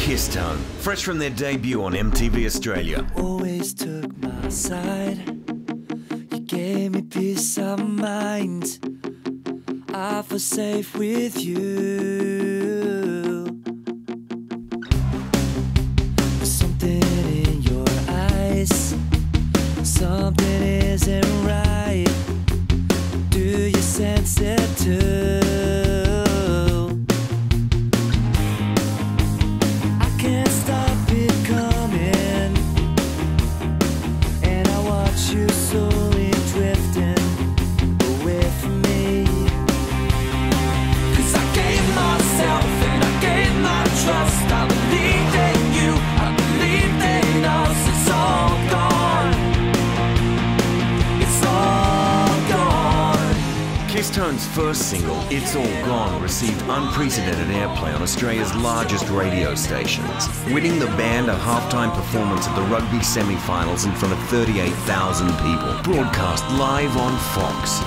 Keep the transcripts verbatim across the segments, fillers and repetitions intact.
Kiss Tone, fresh from their debut on M T V Australia. Always took my side. You gave me peace of mind. I feel safe with you. There's something in your eyes. Something isn't right. Do you sense it too? I can't stop it coming, and I watch you slowly drifting away from me. Cause I gave myself and I gave my trust. I believed in you, I believed in us. It's all gone. It's all gone. Kiss Tone's first single, It's All Gone, received unprecedented airplay on Australia's largest radio stations, winning the band a halftime performance at the rugby semi-finals in front of thirty-eight thousand people, broadcast live on Fox.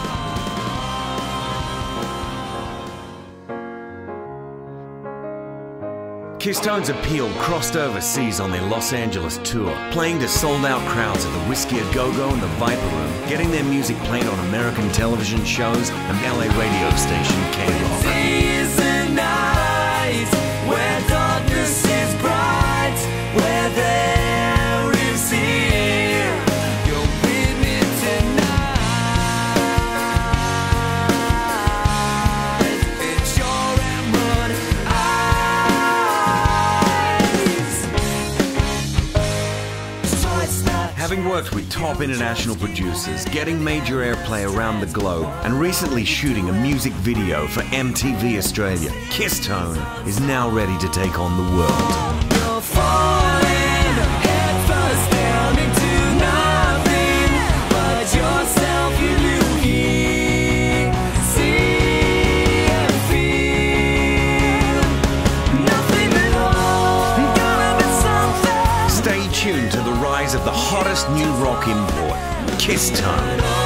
Kiss Tone's appeal crossed overseas on their Los Angeles tour, playing to sold-out crowds at the Whiskey A Go-Go and the Viper Room, getting their music played on American television shows and L A radio station K-Rock. Days and nights where darkness is bright, where there is here, you're with me tonight. It's your emerald eyes. So it's not Having worked with top international producers, getting major airplay around the globe, and recently shooting a music video for M T V Australia, Kiss Tone is now ready to take on the world. You're falling head first down into nothing but yourself. You looking, see and feel nothing at all. Gonna be something. Stay tuned to the rise of the hottest new rock import, Kiss Tone.